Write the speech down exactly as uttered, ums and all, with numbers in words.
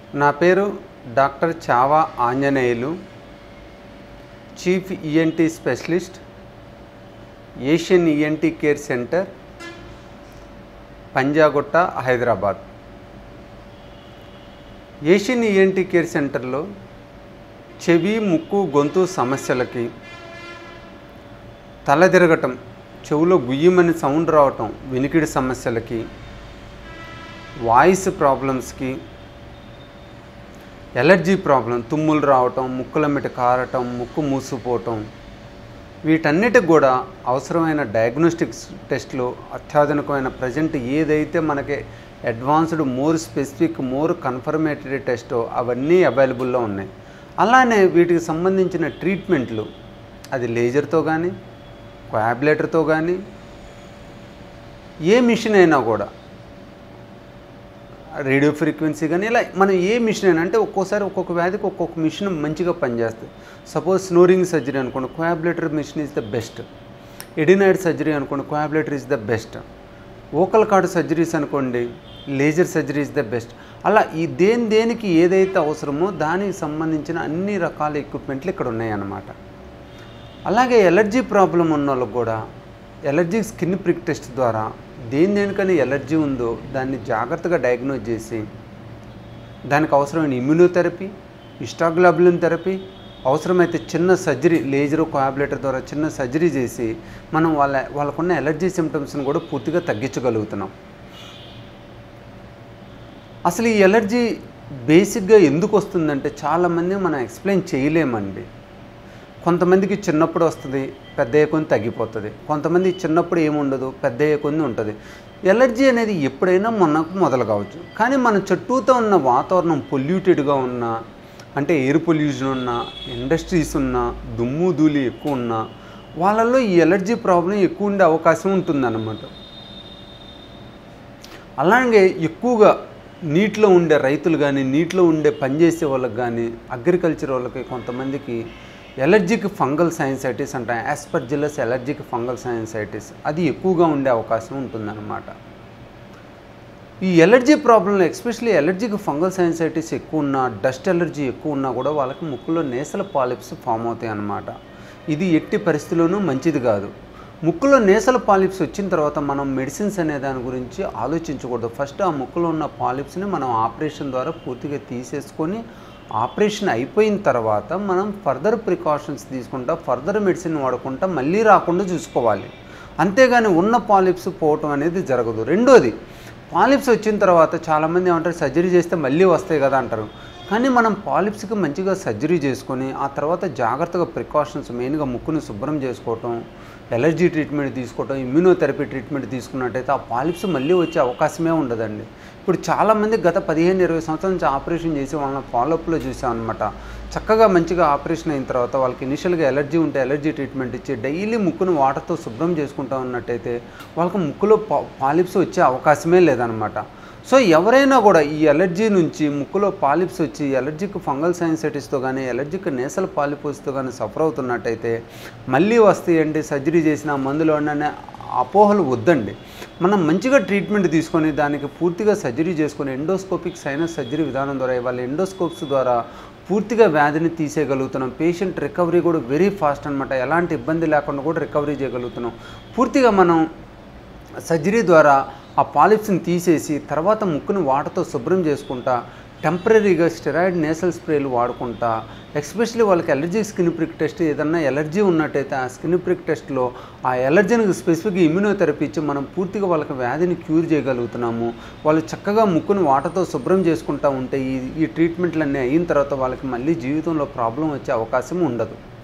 నా పేరు doctor Chava Anjaneyulu, chief ENT specialist, Asian ENT care centre, Panjagutta, Hyderabad. Asian ENT care సెంటర్లో చెవి, ముక్కు, గొంతు సమస్యలకి, తల తిరగటం, చెవులో గుయ్యమని సౌండ్ రావటం, వినికిడి సమస్యలకి, వాయిస్ ప్రాబ్లమ్స్కి, ఎలర్జీ ప్రాబ్లం, తుమ్ములు రావటం, ముక్కుల మిట కారటం, ముక్కు మూసుకుపోవటం, వీటన్నిటికి కూడా అవసరమైన డయాగ్నోస్టిక్స్ టెస్ట్లు, అత్యాధునికమైన ప్రజెంట్ ఏదైతే మనకి advanced more specific more confirmatory టెస్టో అవన్నీ అవైలబుల్లో ఉన్నాయి. అలానే వీటికి సంబంధించిన ట్రీట్మెంట్లు అది లేజర్తో కానీ, కోయాబ్లేటర్తో కానీ, ఏ మిషన్ అయినా కూడా, రేడియో ఫ్రీక్వెన్సీ కానీ, ఇలా మనం ఏ మిషన్ అయినా, అంటే ఒక్కోసారి ఒక్కొక్క వ్యాధికి ఒక్కొక్క మిషన్ మంచిగా పనిచేస్తుంది. సపోజ్ స్నోరింగ్ సర్జరీ అనుకోండి, coblator machine is the best. Adenoid surgery అనుకోండి, coblator is the best. Vocal cord surgeries అనుకోండి, laser surgery is the best. అలా ఈ దేని దేనికి ఏదైతే అవసరమో దానికి సంబంధించిన అన్ని రకాల ఎక్విప్మెంట్లు ఇక్కడ ఉన్నాయన్నమాట. అలాగే ఎలర్జీ ప్రాబ్లం ఉన్న వాళ్ళకు కూడా ఎలర్జీ స్కిన్ ప్రిక్ టెస్ట్ ద్వారా దేని దేనికని ఎలర్జీ ఉందో దాన్ని జాగ్రత్తగా డయాగ్నోజ్ చేసి దానికి అవసరమైన ఇమ్యూనోథెరపీ, ఇస్టాగ్లోబులిన్ థెరపీ, అవసరమైతే చిన్న సర్జరీ లేజర్ కోయాబ్లేటర్ ద్వారా చిన్న సర్జరీ చేసి మనం వాళ్ళ వాళ్ళకున్న ఎలర్జీ సిమ్టమ్స్ని కూడా పూర్తిగా తగ్గించగలుగుతున్నాం. అసలు ఈ ఎలర్జీ బేసిక్గా ఎందుకు వస్తుందంటే చాలామంది మనం ఎక్స్ప్లెయిన్ చేయలేమండి. కొంతమందికి చిన్నప్పుడు వస్తుంది, పెద్ద అయ్యే కొన్ని తగ్గిపోతుంది. కొంతమంది చిన్నప్పుడు ఏముండదు, పెద్ద అయ్యే కొన్ని ఉంటుంది. ఎలర్జీ అనేది ఎప్పుడైనా మనకు మొదలు కావచ్చు. కానీ మన చుట్టూతో ఉన్న వాతావరణం పొల్యూటెడ్గా ఉన్నా, అంటే ఎయిర్ పొల్యూషన్ ఉన్నా, ఇండస్ట్రీస్ ఉన్నా, దుమ్ము ధూళి ఎక్కువ ఉన్నా వాళ్ళల్లో ఈ ఎలర్జీ ప్రాబ్లం ఎక్కువ ఉండే అవకాశం ఉంటుందన్నమాట. అలాగే ఎక్కువగా నీటిలో ఉండే రైతులు కానీ, నీటిలో ఉండే పనిచేసే వాళ్ళకి కానీ, అగ్రికల్చర్ వాళ్ళకి కొంతమందికి ఎలర్జిక్ ఫంగల్ సైనసైటిస్ అంటాం, యాస్పర్జిల్లస్ ఎలర్జిక్ ఫంగల్ సైనసైటిస్, అది ఎక్కువగా ఉండే అవకాశం ఉంటుందన్నమాట. ఈ ఎలర్జీ ప్రాబ్లంలో ఎస్పెషల్లీ ఎలర్జిక్ ఫంగల్ సైనసైటిస్ ఎక్కువ ఉన్నా, డస్ట్ ఎలర్జీ ఎక్కువ ఉన్నా కూడా వాళ్ళకి ముక్కులో నేసల్ పాలిప్స్ ఫామ్ అవుతాయి అన్నమాట. ఇది ఎట్టి పరిస్థితుల్లోనూ మంచిది కాదు. ముక్కులో నేసల్ పాలిప్స్ వచ్చిన తర్వాత మనం మెడిసిన్స్ అనే దాని గురించి ఆలోచించకూడదు. ఫస్ట్ ఆ ముక్కులో ఉన్న పాలిప్స్ని మనం ఆపరేషన్ ద్వారా పూర్తిగా తీసేసుకొని, ఆపరేషన్ అయిపోయిన తర్వాత మనం ఫర్దర్ ప్రికాషన్స్ తీసుకుంటా, ఫర్దర్ మెడిసిన్ వాడుకుంటా మళ్ళీ రాకుండా చూసుకోవాలి. అంతేగాని ఉన్న పాలిప్స్ పోవటం అనేది జరగదు. రెండోది, పాలిప్స్ వచ్చిన తర్వాత చాలామంది ఏమంటారు, సర్జరీ చేస్తే మళ్ళీ వస్తాయి కదా అంటారు. కానీ మనం పాలిప్స్కి మంచిగా సర్జరీ చేసుకొని ఆ తర్వాత జాగ్రత్తగా ప్రికాషన్స్, మెయిన్గా ముక్కుని శుభ్రం చేసుకోవటం, ఎలర్జీ ట్రీట్మెంట్ తీసుకోవటం, ఇమ్యూనోథెరపీ ట్రీట్మెంట్ తీసుకున్నట్టయితే ఆ పాలిప్స్ మళ్ళీ వచ్చే అవకాశమే ఉండదండి. ఇప్పుడు చాలామంది గత పదిహేను ఇరవై సంవత్సరాల నుంచి ఆపరేషన్ చేసి వాళ్ళని ఫాలోఅప్లో చూసామన్నమాట. చక్కగా మంచిగా ఆపరేషన్ అయిన తర్వాత వాళ్ళకి ఇనిషియల్గా ఎలర్జీ ఉంటే ఎలర్జీ ట్రీట్మెంట్ ఇచ్చి డైలీ ముక్కును వాటర్తో శుభ్రం చేసుకుంటా ఉన్నట్టయితే వాళ్ళకి ముక్కులో పా పాలిప్స్ వచ్చే అవకాశమే లేదనమాట. సో ఎవరైనా కూడా ఈ ఎలర్జీ నుంచి ముక్కులో పాలిప్స్ వచ్చి ఎలర్జిక్ ఫంగల్ సైనసైటిస్తో కానీ, ఎలర్జిక్ నేసల్ పాలిపోస్తో కానీ సఫర్ అవుతున్నట్టయితే మళ్ళీ వస్తాయండి, సర్జరీ చేసిన మందులు అనే అపోహలు వద్దండి. మనం మంచిగా ట్రీట్మెంట్ తీసుకొని దానికి పూర్తిగా సర్జరీ చేసుకొని ఎండోస్కోపిక్ సైనస్ సర్జరీ విధానం ద్వారా ఇవాళ ఎండోస్కోప్స్ ద్వారా పూర్తిగా వ్యాధిని తీసేయగలుగుతున్నాం. పేషెంట్ రికవరీ కూడా వెరీ ఫాస్ట్ అనమాట. ఎలాంటి ఇబ్బంది లేకుండా కూడా రికవరీ చేయగలుగుతున్నాం. పూర్తిగా మనం సర్జరీ ద్వారా ఆ పాలిప్స్ని తీసేసి తర్వాత ముక్కుని వాటర్తో శుభ్రం చేసుకుంటా, టెంపరీగా స్టెరాయిడ్ నేసల్ స్ప్రేలు వాడుకుంటా, ఎస్పెషల్లీ వాళ్ళకి ఎలర్జీ స్కిన్ ప్రిక్ టెస్ట్ ఏదన్నా ఎలర్జీ ఉన్నట్టయితే ఆ స్కిన్ ప్రిక్ టెస్ట్లో ఆ ఎలర్జీకి స్పెసిఫిక్గా ఇమ్యూనోథెరపీ ఇచ్చి మనం పూర్తిగా వాళ్ళకి వ్యాధిని క్యూర్ చేయగలుగుతున్నాము. వాళ్ళు చక్కగా ముక్కుని వాటర్తో శుభ్రం చేసుకుంటూ ఉంటే ఈ ఈ ట్రీట్మెంట్లన్నీ అయిన తర్వాత వాళ్ళకి మళ్ళీ జీవితంలో ప్రాబ్లం వచ్చే అవకాశం ఉండదు.